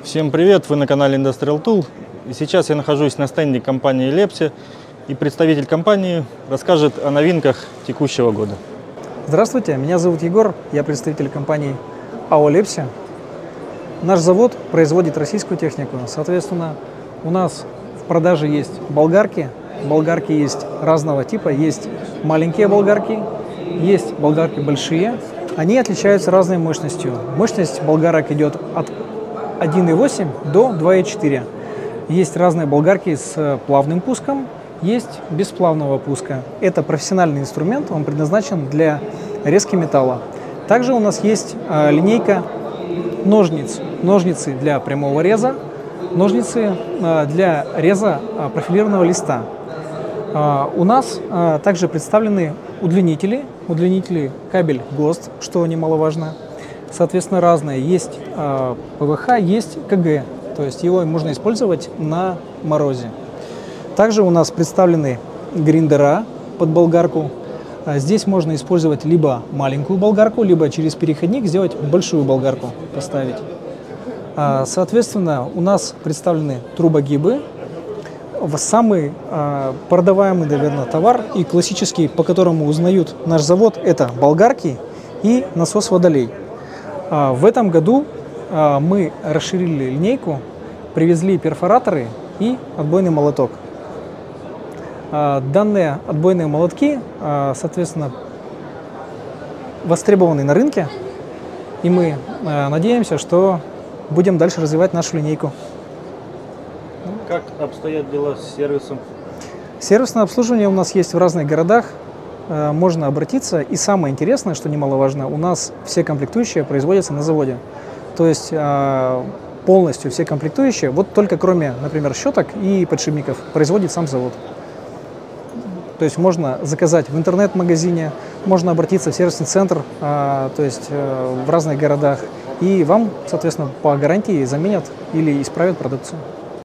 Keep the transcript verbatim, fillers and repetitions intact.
Всем привет! Вы на канале Industrial Tool. И сейчас я нахожусь на стенде компании Lepsi, и представитель компании расскажет о новинках текущего года. Здравствуйте, меня зовут Егор, я представитель компании АО Lepsi. Наш завод производит российскую технику, соответственно, у нас в продаже есть болгарки. Болгарки есть разного типа, есть маленькие болгарки, есть болгарки большие. Они отличаются разной мощностью. Мощность болгарок идет от один и восемь до два и четыре. Есть разные болгарки с плавным пуском, есть без плавного пуска. Это профессиональный инструмент, он предназначен для резки металла. Также у нас есть э, линейка ножниц. Ножницы для прямого реза, ножницы э, для реза э, профилированного листа. Э, у нас э, также представлены удлинители, удлинители кабель ГОСТ, что немаловажно. Соответственно, разные. Есть э, ПВХ, есть КГ, то есть его можно использовать на морозе. Также у нас представлены гриндера под болгарку. Здесь можно использовать либо маленькую болгарку, либо через переходник сделать большую болгарку, поставить. Соответственно, у нас представлены трубогибы. Самый э, продаваемый, наверное, товар и классический, по которому узнают наш завод, это болгарки и насос водолей. Э, в этом году э, мы расширили линейку, привезли перфораторы и отбойный молоток. Э, данные отбойные молотки, э, соответственно, востребованы на рынке, и мы э, надеемся, что будем дальше развивать нашу линейку. Как обстоят дела с сервисом? Сервисное обслуживание у нас есть в разных городах, э, можно обратиться. И самое интересное, что немаловажно, у нас все комплектующие производятся на заводе. То есть э, полностью все комплектующие, вот только кроме, например, щеток и подшипников, производит сам завод. То есть можно заказать в интернет-магазине, можно обратиться в сервисный центр, э, то есть э, в разных городах, и вам, соответственно, по гарантии заменят или исправят продукцию.